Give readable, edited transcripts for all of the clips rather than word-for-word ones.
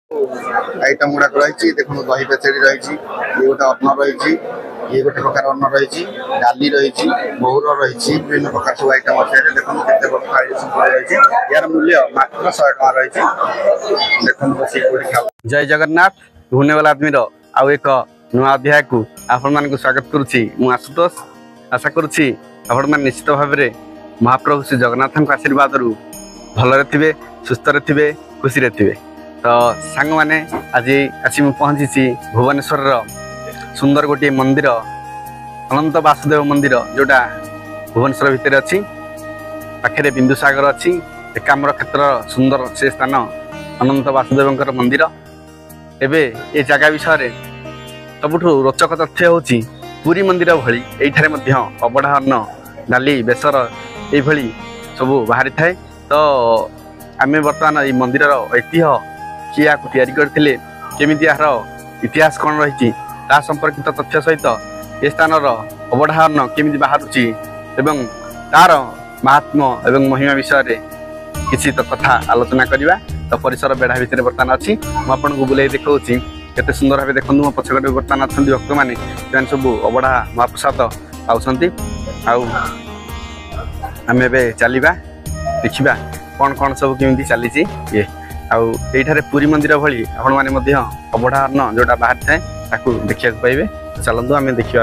Item गुड़ाक रही देखो दही पचड़ी रही ये गोटे अन्न रही ये गोटे प्रकार अन्न रही डाली रही महुर रही विभिन्न प्रकार सब आइटम अच्छे देखो रही यार मूल्य मात्र 100 टका रही देखो बस जय जगन्नाथ घूने वाला आदमी आउ एक नुआ अध्याय को आपण मान स्वागत करुच्ची आशुतोष आशा करुच्ची आपण मैंने निश्चित भाव में महाप्रभु श्री जगन्नाथ आशीर्वाद रु भलरे थे सुस्थ थे खुशी थे तो सांग मैंने आज आसी पहुँची भुवनेश्वर सुंदर गोटे मंदिर अनंत वासुदेव मंदिर जोटा भुवनेश्वर भितर अच्छी पाखे बिंदुसागर अच्छी एकाम्र क्षेत्र सुंदर से स्थान अनंत वासुदेव मंदिर एबे ये जगह विषय सबुठ रोचक तथ्य हूँ पुरी मंदिर भली एठारे अबढ़ा अन्न डाली बेसर ये सब बाहरी थाए तो आम बर्तमान ये मंदिर ऐतिह्य किए या करते केमी यार इतिहास कौन रही संपर्कित तथ्य सहित ये स्थान अबढ़ा अन्न केमी बाहर तार महात्म एवं महिमा विषय किसी तो कथा आलोचना करवा तो परिसर बेढ़ा भितर बर्तमान अच्छी मुझे को बुलाई देखा केते सुंदर भाव देखो मो पछगटे बर्तमान अच्छा भक्त मैंने सब अबढ़ा महाप्रसाद पाँच आम ए चलवा देखा कौन कौन सब केमी चली ये आईठारे पुरी मंदिर भली आपण मैंने अबढ़ा अन्न जोटा बाहर थाए देखा पाइबे चलतु आम देखा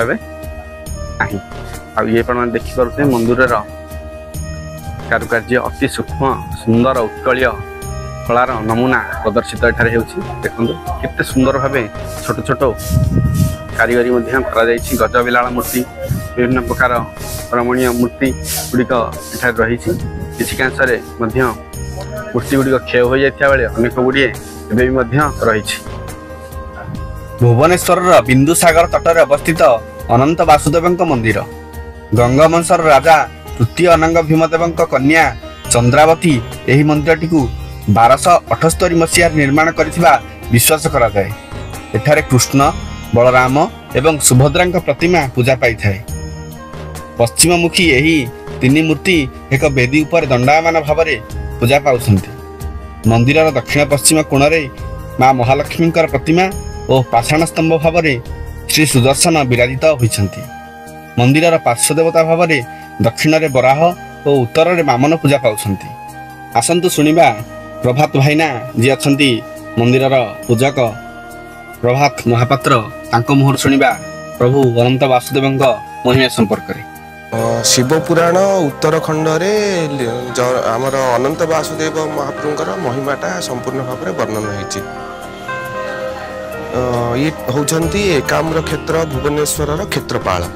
ये देखिपे मंदिर कारुकार्य अति सूक्ष्म सुंदर उत्कल कलार नमूना प्रदर्शित एठारे होछि देखो केते सुंदर भाव छोट छोट कारीगरी गज बिलाल मूर्ति विभिन्न प्रकार रमणीय मूर्ति गुड़िक एठारे रही किसी कांशरे मूर्ति गुड़िक क्षय हो जाता बेले अनेक गुड़े रही भुवनेश्वर बिंदुसागर तटरे अवस्थित अनंत वासुदेव मंदिर गंगवंशर राजा तृतीय अनंग भीमदेव कन्या चंद्रावती यही मंदिर टी 1278 मसीह निर्माण करथिबा विश्वास करा जाए। एठारे कृष्ण बलराम एवं सुभद्रा प्रतिमा पूजा पाई थाए। पश्चिममुखी यही तीन मूर्ति एक वेदी उपर दंडायमान भाव पूजा पाउछन्ति। मंदिर दक्षिण पश्चिम कोणरे माँ महालक्ष्मी प्रतिमा और पाषाण स्तंभ भाव श्री सुदर्शन विराजित होइछन्ति। मंदिर पार्श्वदेवता भाव दक्षिण रे बराह और उत्तर रे वामन पूजा पाउछन्ति। आसंतु सुनिबा प्रभात भाईना जी अच्छा मंदिर पूजक प्रभात महापात्र तांको मुहर सुनिबा प्रभु अनंत वासुदेव महिमा संपर्क रे। शिव पुराण उत्तरखंड रे आमर अनंत वासुदेव महाप्रभुंकर महिमाटा संपूर्ण भाव में वर्णन होइछि। ये होउछन्ति एकाम्र क्षेत्र भुवनेश्वर क्षेत्रपाल।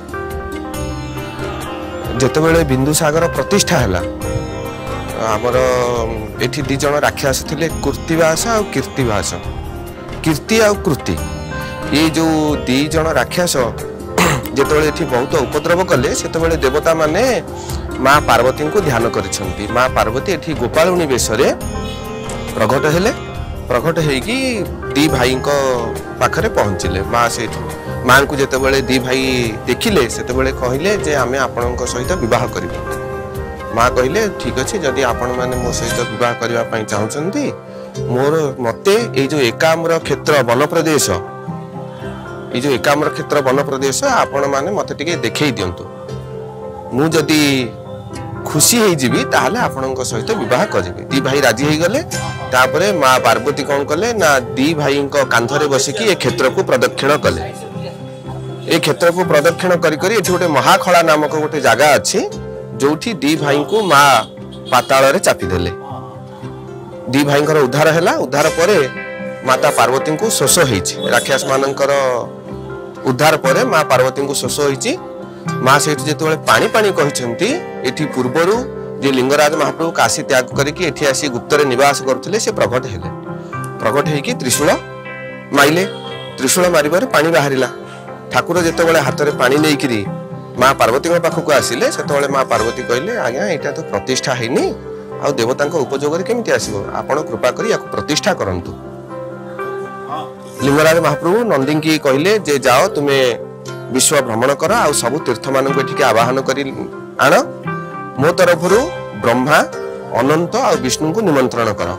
जेतेबेले बिंदुसागर प्रतिष्ठा हैला आमर एठी दी जन राक्षस थिले कृतिवास और कीर्तिवास कीर्ति और कृति ये जो दी जन राक्षस जेतेबेले एठी बहुत उपद्रव कले सेतेबेले देवता माने माँ पार्वती को ध्यान करिसंती। माँ पार्वती एठी गोपालुनी बेशरे प्रकट हेले प्रकट हेकी दी भाई को पाखरे पहुँचिले। माँ से माँ को जेतेबेले दी भाई देखिले सेतेबेले कहिले जे आमे आपनक सहित विवाह करिबो। माँ कहले ठीक अच्छे जदि आपण मैंने मो सहित विवाह करने चाहते मोर मते ये जो एकाम्र क्षेत्र वन प्रदेश ये जो एकाम्र क्षेत्र वन प्रदेश आपण मैंने मते टिके देखई दियंतु मु जदि खुशी हो जीवी ताहले आपणक सहित विवाह करिबी। दी भाई राजी हो गले तापरे माँ पार्वती कौन कले ना दी भाई कांधरे बसिकी ये क्षेत्र को प्रदक्षिण कले। ये क्षेत्र को प्रदक्षिण करी करी एठी गोटे महाखला नामक गोटे जगह अच्छी जोठी दी भाई को माँ पाताल रे चापी देले। दी भाई उद्धार हैला। उद्धार परे माता पार्वती को शोष होइछि। राक्षस मानकर उद्धार परे माँ पार्वती को शोष होइछि। माँ से जेतेबेले पानी पानी कहिसंती एठी पूर्वरु जे लिंगराज महाप्रभु काशी त्याग करिकि एठी आसी गुप्तरे निवास करथिले से प्रकट हेले। प्रकट हेकी त्रिशूल माइले। त्रिशूल मारिबार पानी बाहरिला। ठाकुर जेतेबेले हाथ रे पानी नेइकिरी माँ पार्वती पाखक आसिले सेतेबेले माँ पार्वती कहले आज्ञा एटा तो प्रतिष्ठा हैनी आ देवता उपयोग केमिति आसीबो आपण कृपा करी याको प्रतिष्ठा करंतु। लिंगराज महाप्रभु नंदी की कहले जे जाओ तुम्हें विश्व भ्रमण कर आ सबु तीर्थ मान को आवाहन करी आण मो तरफ ब्रह्मा अनंत आ विष्णु को निमंत्रण कर।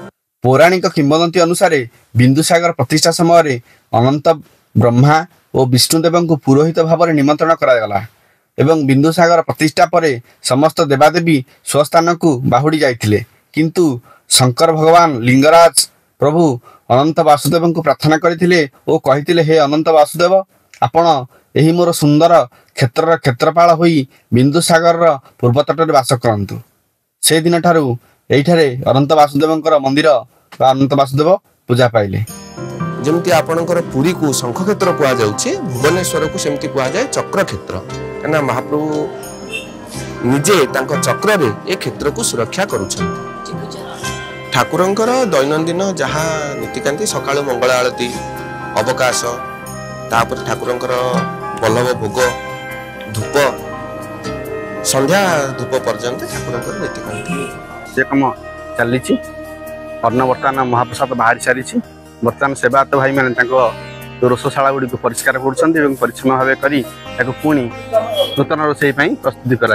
पौराणिक किंवदंती अनुसार बिंदुसागर प्रतिष्ठा समय अनंत ब्रह्मा और विष्णुदेव को पुरोहित भाव में निमंत्रण करागला एवं बिंदुसागर प्रतिष्ठा पर समस्त देवादेवी स्वस्थान को बाहुड़ी जाइथिले किंतु शंकर भगवान लिंगराज प्रभु अनंत वासुदेव को प्रार्थना करथिले और कहिथिले हे अनंत वासुदेव आपण एही मोर सुंदर क्षेत्र क्षेत्रपाल होई बिंदुसागर पूर्वतट में वास करंतु से दिन ठारू एठारे अनंत वासुदेव मंदिर अनंत वासुदेव पूजा पाइले जमती आपणकर पुरी को शंख क्षेत्र कुआ जाउछि भुवनेश्वर को सेमती कुआ जाए चक्र क्षेत्र कना महाप्रभु निजे तांको चक्र रे ए क्षेत्र को सुरक्षा करूछन ठाकुरंकर दैनंदिन जहा नीतिकांति सकाळु मंगल आरती अवकाश तापर ठाकुरंकर बल्लभ भोग धूप संध्या धूप पर्यंत ठाकुरंकर नीतिकांति से कम चली अन्न बर्तमान महाप्रसाद बाहरी सारी बर्तमान सेवायत भाई मैंने रोषशाला गुड़ी को परिष्कार कर परिच्छन्न भाव कर पुणी नूतन रोषे प्रस्तुति कर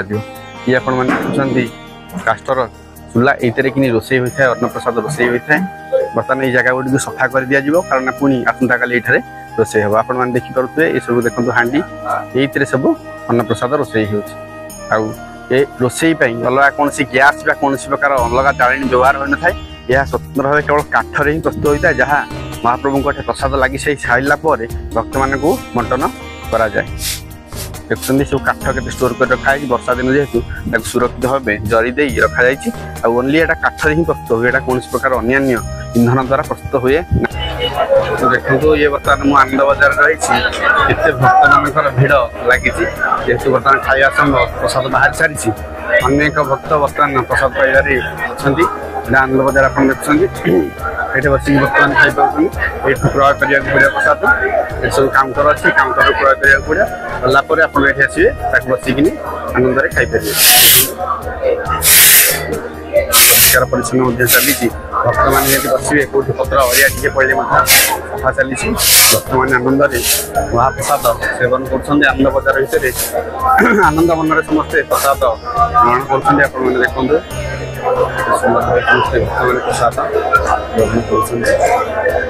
कास्टर चूल्हा ये कि रोषे होता है अन्न प्रसाद रोषे होता है बर्तमान ये जगह गुड़ी को सफा कर दि जाव कारण पुणी आसंता काली ये रोषे हम आपण मैंने देखिपे ये सब देखते हाँ ये सब अन्न प्रसाद रोषे हो रोषे अलग कौन गैस कौन प्रकार अलग जाणी व्यवहार हो न था यह स्वतंत्र भाव केवल काठर ही प्रस्तुत होता है जहाँ महाप्रभु को प्रसाद लगी सारा पर भक्त मान को बंटन करा जाए देखते सब काठ के स्टोर कर रखा है वर्षा दिन जेहेतु सुरक्षित भाव जरी दे रखा जाए ओनली यहाँ काठर ही प्रस्तुत हुए कौन प्रकार अन्य इंधन द्वारा प्रस्तुत हुए देखो ये बर्तमान मुझे आनंद बजार रही भक्त मान भिड़ लगी जेहेतु बर्तमान खाया संभव प्रसाद बाहर सारी अनेक भक्त बर्तमान प्रसाद पाइबारे अच्छा आनंद बजार आप देखुं ये बस बर्तमान खाई ये प्रयोग करने पड़ा प्रसाद ये सब काउंटर अच्छी काउंटर प्रयोग करने पड़ा गलापर आप आसवे बसिकी आनंद खाईपर परिष्कार परिच्छन्न चली भक्त मैंने बसवे कौट पत्र अरिया टे पड़े सफा चली भक्त मैंने आनंद महाप्रसाद सेवन कर आनंद बजार भितर आनंद मन समस्ते प्रसाद ग्रहण कर देखते सुंदर भाव समस्ते भक्त मैंने प्रसाद ग्रहण कर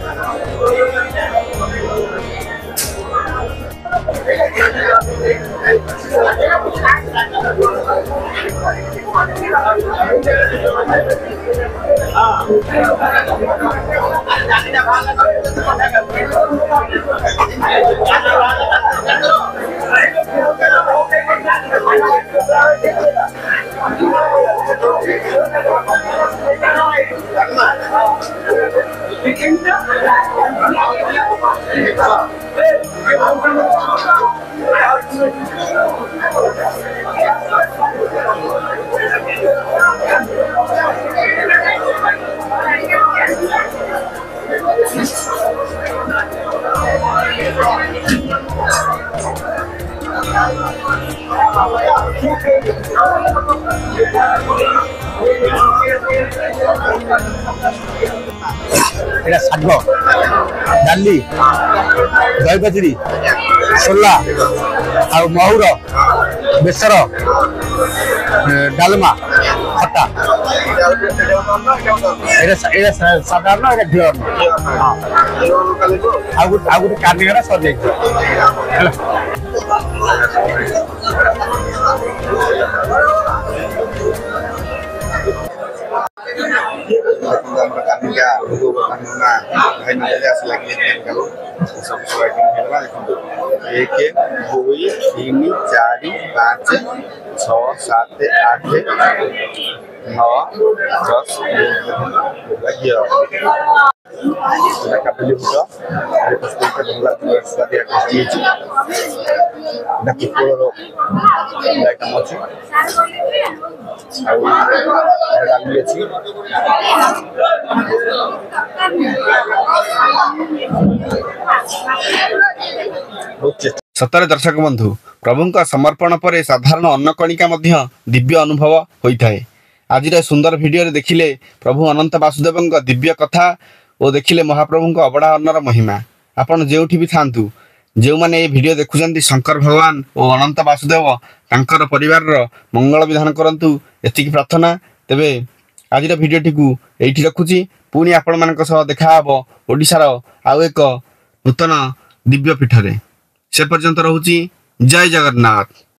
शाग डाली दही पचड़ी सोला आ महुर बेसर डालमा खटा साधारण घी आ गए कानिगरा सर कानिका एक दुई तीन चार पाँच छः सात आठ नौ 10 काबुली बुट आइटम अच्छी डाली अच्छी सतरे दर्शक बंधु प्रभु समर्पण पर साधारण अन्नकणिका दिव्य अनुभव होता है। आज सुंदर वीडियो देखिले प्रभु अनंत वासुदेव दिव्य कथा और देखिले महाप्रभु अबड़ा अन्नर महिमा। आपन जेउठी भी थांतु जो माने ये वीडियो देखुचंती शंकर भगवान और अनंत वासुदेव तांकर परिवार मंगल विधान करंतु एतिकी प्रार्थना। तेबे आज भिडियोटी को ये रखुची पुणी आपण मान देखा ओडिशार आउ एक नूतन दिव्य पीठरे से पर्यंत रहुची जय जगन्नाथ।